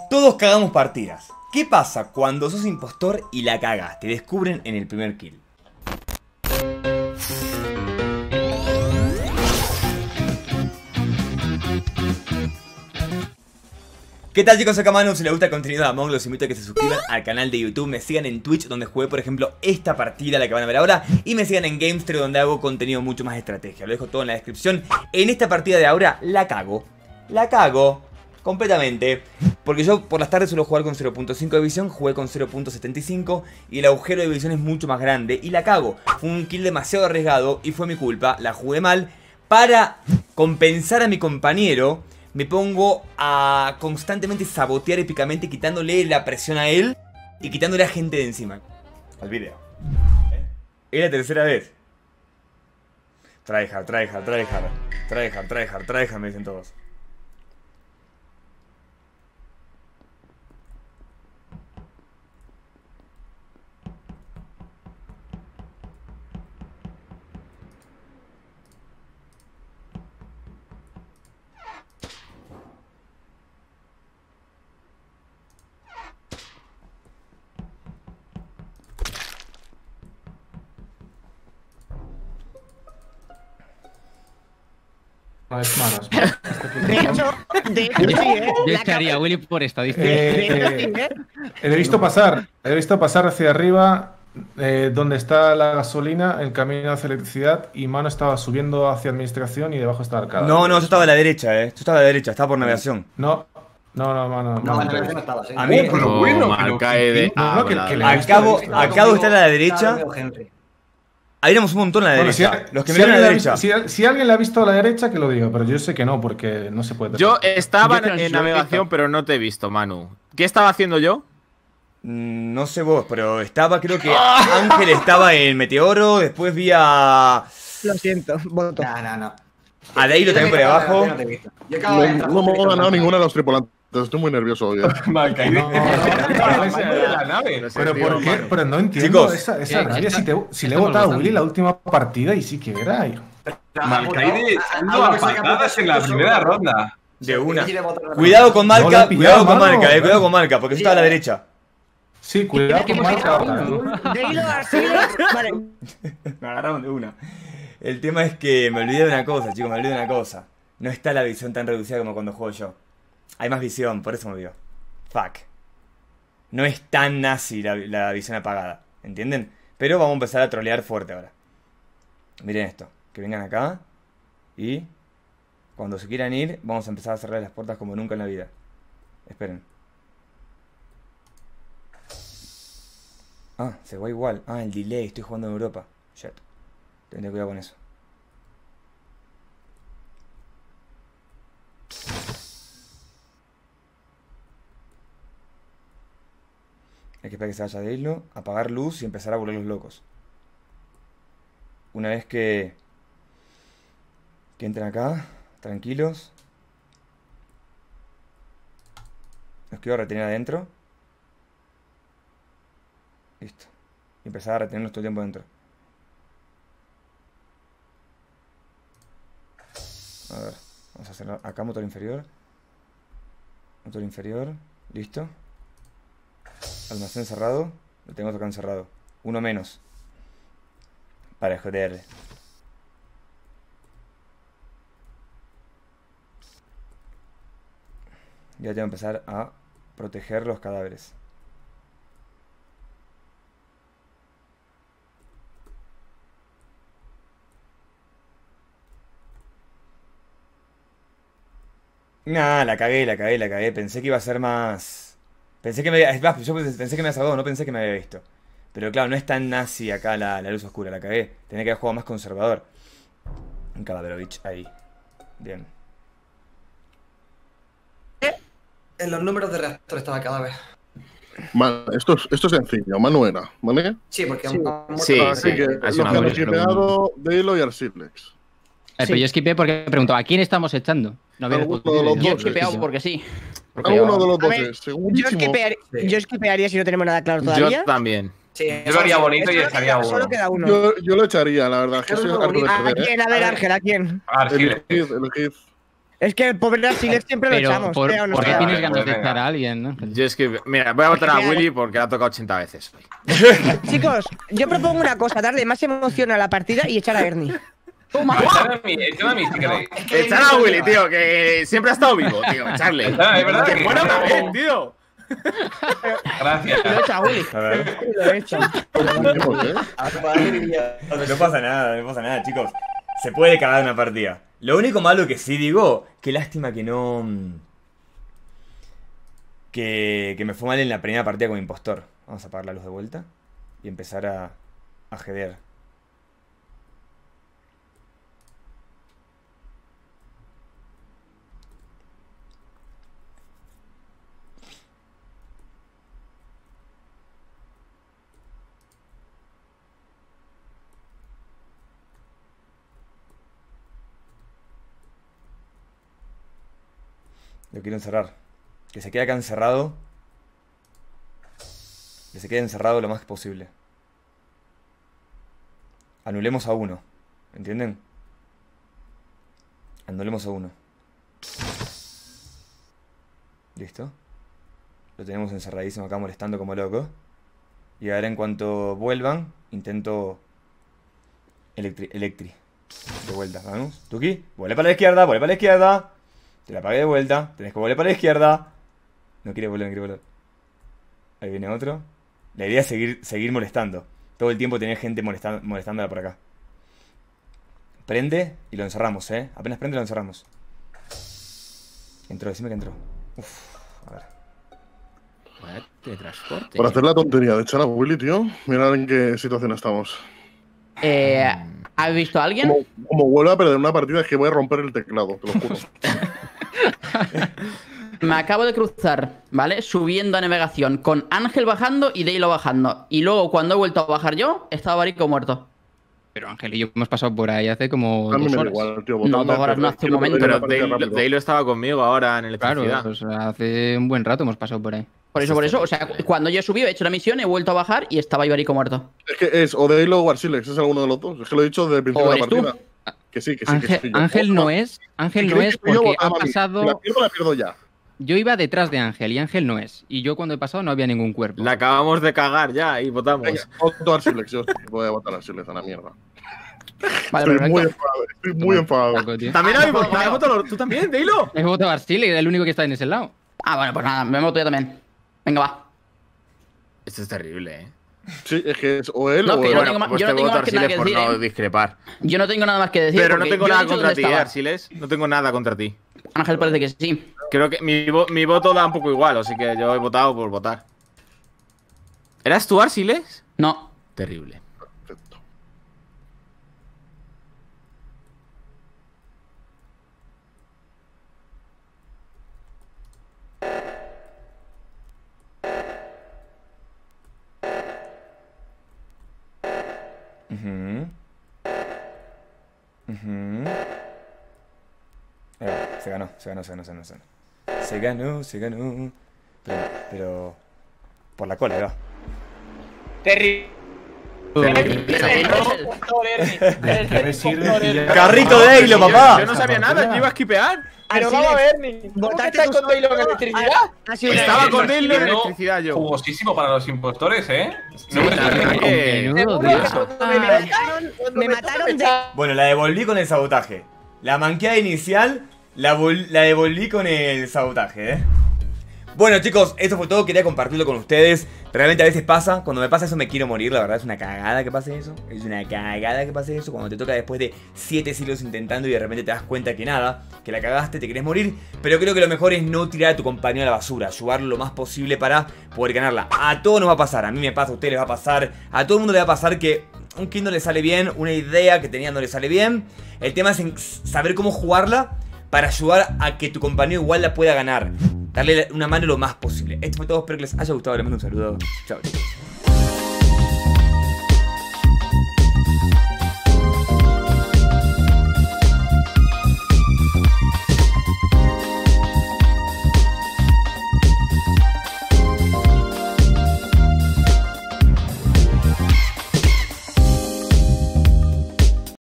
Todos cagamos partidas. ¿Qué pasa cuando sos impostor y la cagas? Te descubren en el primer kill. ¿Qué tal, chicos? Acá Manu. Si les gusta el contenido de Among Us, los invito a que se suscriban al canal de YouTube, me sigan en Twitch, donde jugué, por ejemplo, esta partida, la que van a ver ahora, y me sigan en Gamestream, donde hago contenido mucho más de estrategia. Lo dejo todo en la descripción. En esta partida de ahora la cago completamente, porque yo por las tardes suelo jugar con 0.5 de visión, jugué con 0.75 y el agujero de visión es mucho más grande y la cago. Fue un kill demasiado arriesgado y fue mi culpa, la jugué mal. Para compensar a mi compañero, me pongo a constantemente sabotear épicamente, quitándole la presión a él y quitándole a gente de encima. Al video. Es la tercera vez. Tryhard, me dicen todos. No, es malo. De hecho sí, ¿eh? Yo echaría a Willy por estadística. He visto pasar hacia arriba, donde está la gasolina, el camino hacia electricidad, y Mano estaba subiendo hacia administración y debajo está Arcada. No, yo estaba a la derecha, Yo estaba a la derecha, estaba por navegación. No, Mano. No, navegación no estaba, sí. A mí, acabo de estar a la derecha. Ahí éramos un montón a la derecha. Los que miraron a la derecha. Si alguien la ha visto a la derecha, que lo diga, pero yo sé que no, porque no se puede. Yo estaba en navegación, pero no te he visto, Manu. ¿Qué estaba haciendo yo? No sé vos, pero estaba, creo que Ángel estaba en Meteoro, después vi a... Lo siento, voto. No. A Deilo también por ahí abajo. No me he ganado ninguna de los tripulantes. Estoy muy nervioso hoy. Pero ¿por qué? Pero no entiendo, chicos, esa rabia. Si le he votado a Willy la última partida y sí que era. Malcaide ando a patadas en la primera ronda. De una. Cuidado con Marca, cuidado con Marca, porque está a la derecha. Sí, cuidado con Marca. Vale. Me agarraron de una. El tema es que me olvidé de una cosa, chicos, No está la visión tan reducida como cuando juego yo. Hay más visión, por eso me olvidó. Fuck. No es tan nazi la visión apagada, ¿entienden? Pero vamos a empezar a trolear fuerte ahora. Miren esto, que vengan acá. Y cuando se quieran ir, vamos a empezar a cerrar las puertas como nunca en la vida. Esperen. Ah, se va igual. Ah, el delay, estoy jugando en Europa. Shit. Tendré cuidado con eso. Hay que esperar que se vaya de hilo, apagar luz y empezar a volverlos locos. Una vez que entren acá, tranquilos. Los quiero retener adentro. Listo. Y empezar a retenerlos todo el tiempo adentro. A ver, vamos a hacer acá motor inferior. Motor inferior, listo. Almacén cerrado. Lo tengo acá encerrado. Uno menos. Para joder. Ya tengo que empezar a proteger los cadáveres. Nah, la cagué. Pensé que iba a ser más... Pensé que me había... Yo pensé que me había salvado, no pensé que me había visto. Pero claro, no es tan nazi acá la luz oscura, la cagué. Tenía que haber jugado más conservador. Un Calaverovich ahí. Bien. En los números de reactor estaba cadáver. Esto es sencillo, Manuela, ¿vale? Sí, porque Sí, Así que los que han skipeado Delo y Arsiplex. Pero yo esquipé porque me preguntó, ¿a quién estamos echando? No había Alguno de los yo he dos, esquipeado sí. porque sí. Alguno de los A dos ver, es segurísimo. Yo esquipearía si no tenemos nada claro todavía. Yo también. Sí, Yo lo haría bonito y echaría uno. Solo queda uno. Yo lo echaría, la verdad. Que soy harto de ¿A perder. quién? A ver, Ángel, ¿a quién? Argiles. El Heath. Es que el pobre Arsilex siempre lo echamos. ¿por sea o no qué sea. tienes ganas de venga. echar a alguien, no? Yo es que, mira, voy a votar a Willy porque la ha tocado 80 veces. Chicos, yo propongo una cosa, darle más emoción a la partida y echar a Ernie. Echad a mí, si queréis. Echar a Willy, tío, que siempre ha estado vivo, tío. Echarle. Es verdad Que que muera no. también, tío. Gracias. Lo echa a Willy. A ver. Lo he hecho. No pasa nada, chicos. Se puede cagar una partida. Lo único malo que sí digo, qué lástima que no. Que me fue mal en la primera partida con impostor. Vamos a apagar la luz de vuelta y empezar a jedear. Lo quiero encerrar. Que se quede acá encerrado. Que se quede encerrado lo más posible. Anulemos a uno. ¿Entienden? Anulemos a uno. Listo. Lo tenemos encerradísimo acá molestando como loco. Y ahora en cuanto vuelvan, intento... Electri. De vuelta, vamos. Tuki, vuelve para la izquierda, vuelve para la izquierda. Te la apagué de vuelta. Tenés que volver para la izquierda. No quiere volver. Ahí viene otro. La idea es seguir molestando. Todo el tiempo tener gente molestándola por acá. Prende y lo encerramos, Apenas prende lo encerramos. Entró, decime que entró. Uf, a ver. Teletransporte. Por hacer la tontería de echar a Willy, tío. Mirad en qué situación estamos. ¿Has visto a alguien? Como vuelva a perder una partida, es que voy a romper el teclado, te lo juro. Me acabo de cruzar, ¿vale? Subiendo a navegación con Ángel bajando y Daylo bajando. Y luego, cuando he vuelto a bajar yo, estaba Barico muerto. Pero Ángel y yo hemos pasado por ahí hace como A mí 2 me da horas. igual, tío. No, 2 horas, no, hace un momento. Pero Pero Daylo estaba conmigo ahora en electricidad. Claro, pues hace un buen rato hemos pasado por ahí. Por eso. O sea, cuando yo he subido, he hecho la misión, he vuelto a bajar y estaba Ibarico muerto. Es que es o Daylo o Arsilex, es alguno de los dos. Es que lo he dicho desde el principio ¿O de la eres tú? partida. Que sí, que Ángel, yo. Ángel no es. Ángel no es porque ha Si pasado. la pierdo ya. Yo iba detrás de Ángel y Ángel no es. Y yo cuando he pasado no había ningún cuerpo. La acabamos de cagar ya y votamos. Venga, voto a Arsilex. Yo voy a votar a Arsilex a la mierda. Vale, Estoy muy perfecto. enfadado. Estoy muy enfadado. Paco, tío. También habéis votado. ¿Tú también, Daylo? He votado a Arsil y era el único que está en ese lado. Ah, bueno, pues nada, me voto yo también. Venga, va. Esto es terrible, Sí, es que es o él No, o que él. yo no tengo Pues yo te no tengo voto más que nada Arsiles que por decir, no ¿eh? discrepar. Yo no tengo nada más que decir. Pero no porque tengo yo he nada dicho contra dónde ti, estaba. Arsiles. No tengo nada contra ti. Ángel parece que sí. Creo que mi voto da un poco igual, así que yo he votado por votar. ¿Eras tú, Arsiles? No. Terrible. Perfecto. Se ganó. Se ganó. Pero por la cola, va. ¿Qué me sirve? ¡Carrito de Daylo, papá! Yo no sabía nada, yo iba a skipear. Pero vamos a ver, ¿cómo que estás con Daylo en electricidad? Estaba con Daylo en No, electricidad yo. Jugosísimo para los impostores, ¿eh? No me la verdad que- Menudo Me día. mataron de... Bueno, la devolví con el sabotaje. La manqueada inicial la devolví con el sabotaje, Bueno, chicos, eso fue todo. Quería compartirlo con ustedes. Realmente a veces pasa. Cuando me pasa eso me quiero morir. La verdad es una cagada que pase eso. Es una cagada que pase eso. Cuando te toca después de 7 siglos intentando y de repente te das cuenta que nada, que la cagaste, te querés morir. Pero creo que lo mejor es no tirar a tu compañero a la basura. Ayudarlo lo más posible para poder ganarla. A todos nos va a pasar. A mí me pasa, a ustedes les va a pasar. A todo el mundo le va a pasar que un kit no le sale bien. Una idea que tenía no le sale bien. El tema es en saber cómo jugarla para ayudar a que tu compañero igual la pueda ganar. Darle una mano lo más posible. Esto fue todo, espero que les haya gustado. Les mando un saludo. Chao, chicos.